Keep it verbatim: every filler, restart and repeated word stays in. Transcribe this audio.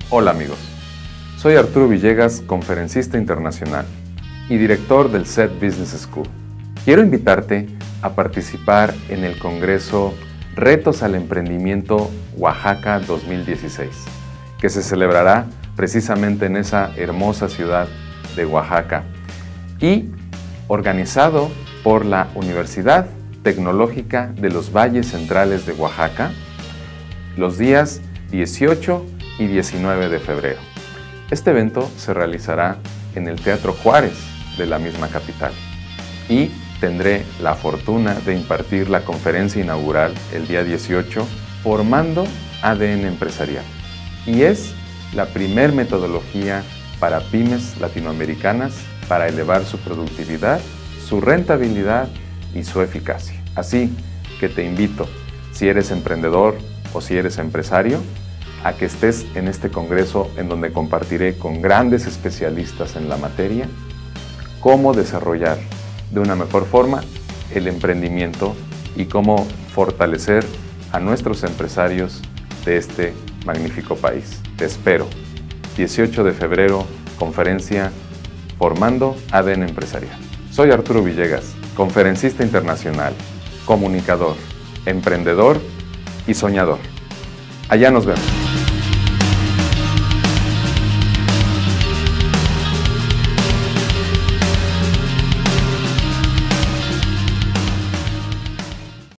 Hola amigos, soy Arturo Villegas, conferencista internacional y director del S E T Business School. Quiero invitarte a participar en el Congreso Retos al Emprendimiento Oaxaca dos mil dieciséis, que se celebrará precisamente en esa hermosa ciudad de Oaxaca y organizado por la Universidad Tecnológica de los Valles Centrales de Oaxaca los días dieciocho y diecinueve de febrero. Este evento se realizará en el Teatro Juárez de la misma capital y tendré la fortuna de impartir la conferencia inaugural el día dieciocho, Formando A D N Empresarial, y es la primer metodología para pymes latinoamericanas para elevar su productividad, su rentabilidad y su eficacia. Así que te invito, si eres emprendedor o si eres empresario, a que estés en este congreso en donde compartiré con grandes especialistas en la materia cómo desarrollar de una mejor forma el emprendimiento y cómo fortalecer a nuestros empresarios de este magnífico país. Te espero. dieciocho de febrero, conferencia Formando A D N Empresarial. Soy Arturo Villegas, conferencista internacional, comunicador, emprendedor y soñador. Allá nos vemos.